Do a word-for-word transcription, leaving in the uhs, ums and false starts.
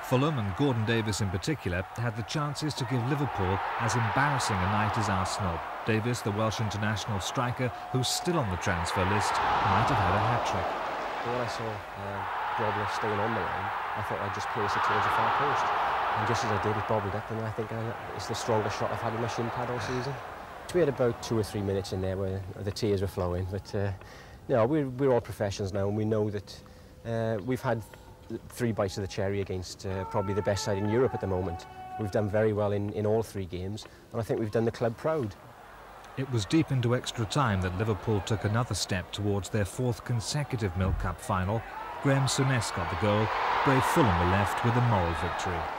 Fulham, and Gordon Davies in particular, had the chances to give Liverpool as embarrassing a night as Arsenal. Davies, the Welsh international striker, who's still on the transfer list, might have had a hat-trick. When I saw uh, Grobler staying on the line, I thought I'd just place it towards the far post. And just as I did, it bobbled up, and I think uh, it's the strongest shot I've had in my shin pad all season. We had about two or three minutes in there where the tears were flowing, but uh, you know, we're, we're all professionals now, and we know that uh, we've had three bites of the cherry against uh, probably the best side in Europe at the moment. We've done very well in, in all three games, and I think we've done the club proud. It was deep into extra time that Liverpool took another step towards their fourth consecutive Milk Cup final. Graham Souness got the goal. Brave Fulham were left with a moral victory.